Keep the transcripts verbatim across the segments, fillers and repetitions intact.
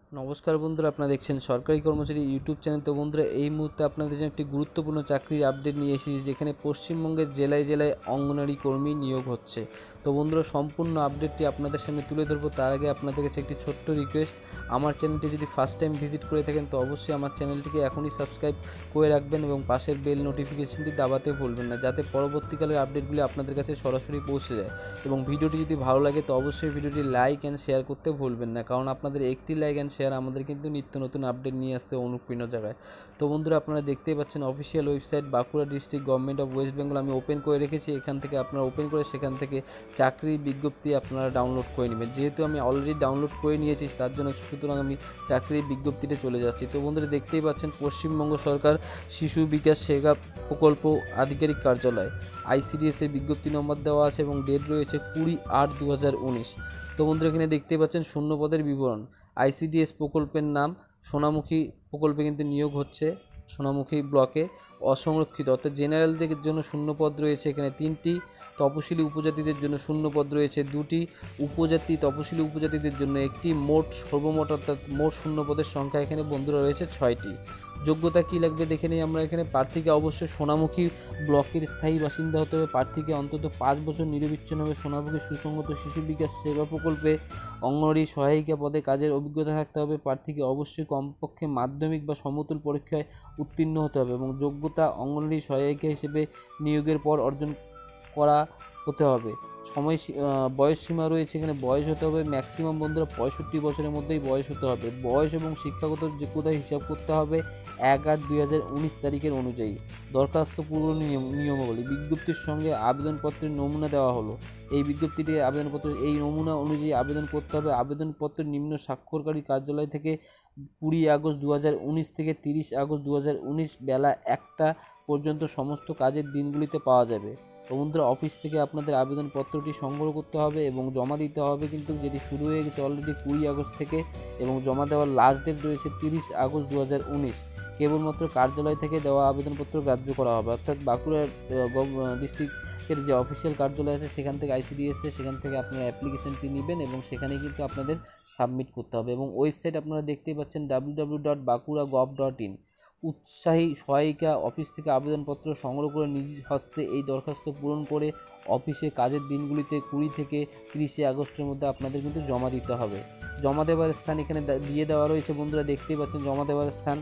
নমস্কার বন্ধুরা, আপনারা দেখছেন সরকারি কর্মচারী ইউটিউব চ্যানেল। তো বন্ধুরা, এই মুহূর্তে আপনাদের জন্য একটি গুরুত্বপূর্ণ চাকরির আপডেট নিয়ে এসেছি, যেখানে পশ্চিমবঙ্গের জেলায় জেলায় অঙ্গনারী কর্মী নিয়োগ হচ্ছে। তো বন্ধুরা, সম্পূর্ণ আপডেটটি আপনাদের সামনে তুলে ধরবো। তার আগে আপনাদের কাছে একটি ছোট্ট রিকোয়েস্ট, আমার চ্যানেলটি যদি ফার্স্ট টাইম ভিজিট করে থাকেন তো অবশ্যই আমার চ্যানেলটিকে এখনই সাবস্ক্রাইব করে রাখবেন এবং পাশের বেল নোটিফিকেশনটি দাবাতে ভুলবেন না, যাতে পরবর্তীকালের আপডেটগুলি আপনাদের কাছে সরাসরি পৌঁছে যায়। এবং ভিডিওটি যদি ভালো লাগে তো অবশ্যই ভিডিওটি লাইক অ্যান্ড শেয়ার করতে ভুলবেন না, কারণ আপনাদের একটি লাইক অ্যান্ড শেয়ার আমাদের কিন্তু নিত্য নতুন আপডেট নিয়ে আসতে অনুপ্রেরণা জায়গায়। তো বন্ধুরা, আপনারা দেখতেই পাচ্ছেন official website Bankura district government of West Bengal আমি ওপেন করে রেখেছি। এখান থেকে আপনারা ওপেন করে সেখান থেকে চাকরির বিজ্ঞপ্তি আপনারা ডাউনলোড করে নেবেন। যেহেতু আমি অলরেডি ডাউনলোড করে নিয়েছি, তার জন্য সুতরাং আমি চাকরির বিজ্ঞপ্তিতে চলে যাচ্ছি। তো বন্ধুরা, দেখতেই পাচ্ছেন পশ্চিমবঙ্গ সরকার শিশু বিকাশ সেবা প্রকল্প আধিকারিক কার্যালয় আইসিডিএস এর বিজ্ঞপ্তি নম্বর দেওয়া আছে এবং ডেট রয়েছে কুড়ি আট দু হাজার উনিশ। তো বন্ধুরা, এখানে দেখতে পাচ্ছেন শূন্য পদের বিবরণ। আইসিডিএস প্রকল্পের নাম সোনামুখী প্রকল্পে কিন্তু নিয়োগ হচ্ছে সোনামুখী ব্লকে। অসংরক্ষিত অর্থাৎ জেনারেলদের জন্য শূন্য পদ রয়েছে এখানে তিনটি, তপশিলি উপজাতিদের জন্য শূন্য পদ রয়েছে দুটি, উপজাতি তপশিলি উপজাতিদের জন্য একটি। মোট সর্বমোট অর্থাৎ মোট শূন্য পদের সংখ্যা এখানে বন্ধুরা রয়েছে ছয়টি। যোগ্যতা কী লাগবে দেখে নিই আমরা। এখানে প্রার্থীকে অবশ্যই সোনামুখী ব্লকের স্থায়ী বাসিন্দা হতে হবে। প্রার্থীকে অন্তত পাঁচ বছর নিরবিচ্ছিন্নভাবে সোনামুখী সুসংগত শিশু বিকাশ সেবা প্রকল্পে অঙ্গনওয়াড়ি সহায়িকা পদে কাজের অভিজ্ঞতা থাকতে হবে। প্রার্থীকে অবশ্যই কমপক্ষে মাধ্যমিক বা সমতুল পরীক্ষায় উত্তীর্ণ হতে হবে এবং যোগ্যতা অঙ্গনওয়াড়ি সহায়িকা হিসেবে নিয়োগের পর অর্জন করা হতে হবে। সময় বয়স সীমা রয়েছে এখানে, বয়স হতে হবে ম্যাক্সিমাম বন্ধুরা পঁয়ষট্টি বছরের মধ্যেই বয়স হতে হবে। বয়স এবং শিক্ষাগত যোগ্যতা হিসাব করতে হবে এক আট দুই হাজার উনিশ তারিখের অনুযায়ী। দরখাস্ত পূর্ব নিয়ম নিয়মাবলী বিজ্ঞপ্তির সঙ্গে আবেদনপত্রের নমুনা দেওয়া হলো। এই বিজ্ঞপ্তিটি আবেদনপত্র এই নমুনা অনুযায়ী আবেদন করতে হবে। আবেদনপত্র নিম্ন স্বাক্ষরকারী কার্যালয় থেকে কুড়ি আগস্ট দু হাজার উনিশ থেকে তিরিশ আগস্ট দু হাজার উনিশ বেলা একটা পর্যন্ত সমস্ত কাজের দিনগুলিতে পাওয়া যাবে। তো বন্ধুরা, অফিস থেকে আপনাদের আবেদনপত্রটি সংগ্রহ করতে হবে এবং জমা দিতে হবে, কিন্তু যেটি শুরু হয়ে গেছে অলরেডি কুড়ি আগস্ট থেকে এবং জমা দেওয়ার লাস্ট ডেট রয়েছে তিরিশ আগস্ট দু হাজার উনিশ। কেবলমাত্র কার্যালয় থেকে দেওয়া আবেদনপত্র গ্রাহ্য করা হবে, অর্থাৎ বাঁকুড়া ডিস্ট্রিক্টের যে অফিসিয়াল কার্যালয় আছে সেখান থেকে আইসিডিএস সেখান থেকে আপনারা অ্যাপ্লিকেশনটি নেবেন এবং সেখানে কিন্তু আপনাদের সাবমিট করতে হবে। এবং ওয়েবসাইট আপনারা দেখতেই পাচ্ছেন W W W dot Bankura gov dot in. উৎসাহী সহায়িকা অফিস থেকে আবেদনপত্র সংগ্রহ করে নিজ হস্তে এই দরখাস্ত পূরণ করে অফিসে কাজের দিনগুলিতে কুড়ি থেকে তিরিশে আগস্টের মধ্যে আপনাদের কিন্তু জমা দিতে হবে। জমা দেওয়ার স্থান এখানে দিয়ে দেওয়া রয়েছে বন্ধুরা, দেখতেই পাচ্ছেন জমা দেওয়ার স্থান।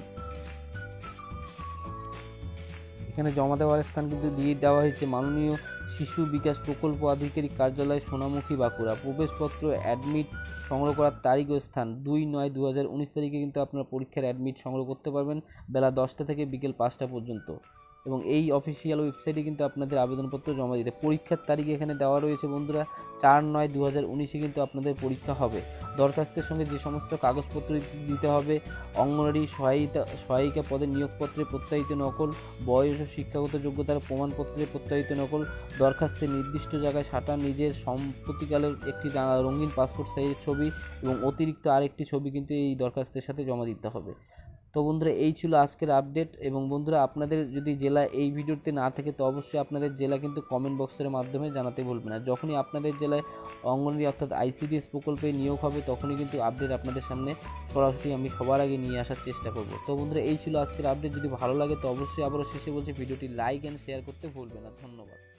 এখানে জমা দেওয়ার স্থান কিন্তু দিয়ে দেওয়া হয়েছে মাননীয় শিশু বিকাশ প্রকল্প আধিকারিক কার্যালয় সোনামুখী বাঁকুড়া। প্রবেশপত্র অ্যাডমিট সংগ্রহ করার তারিখ ও স্থান দুই নয় দু হাজার উনিশ তারিখে কিন্তু আপনারা পরীক্ষার অ্যাডমিট সংগ্রহ করতে পারবেন বেলা দশটা থেকে বিকেল পাঁচটা পর্যন্ত। এবং এই অফিসিয়াল ওয়েবসাইটে কিন্তু আপনাদের আবেদনপত্র জমা দিতে। পরীক্ষার তারিখ এখানে দেওয়া রয়েছে বন্ধুরা, চার নয় দু হাজার উনিশে কিন্তু আপনাদের পরীক্ষা হবে। দরখাস্তের সঙ্গে যে সমস্ত কাগজপত্র দিতে হবে: অঙ্গনওয়াড়ি সহায়িতা সহায়িকা পদের নিয়োগপত্রে প্রত্যায়িত নকল, বয়স ও শিক্ষাগত যোগ্যতার প্রমাণপত্রে প্রত্যায়িত নকল, দরখাস্তের নির্দিষ্ট জায়গায় সাঁটা নিজের সম্প্রতিকালের একটি রঙিন পাসপোর্ট সাইজের ছবি এবং অতিরিক্ত আরেকটি ছবি কিন্তু এই দরখাস্তের সাথে জমা দিতে হবে। তো বন্ধুরা, এই ছিল আজকের আপডেট। এবং বন্ধুরা, আপনাদের যদি জেলা এই ভিডিওতে না থাকে তো অবশ্যই আপনাদের জেলা কিন্তু কমেন্ট বক্সের মাধ্যমে জানাতে ভুলবেন না। যখনই আপনাদের জেলায় অঙ্গনওয়াড়ি অর্থাৎ আইসিডিএস প্রকল্পে নিয়োগ হবে তখনই কিন্তু আপডেট আপনাদের সামনে সরাসরি আমি সবার আগে নিয়ে আসার চেষ্টা করব। তো বন্ধুরা, এই ছিল আজকের আপডেট। যদি ভালো লাগে তো অবশ্যই আবারও শেষে বলছি ভিডিওটি লাইক অ্যান্ড শেয়ার করতে ভুলবেন না। ধন্যবাদ।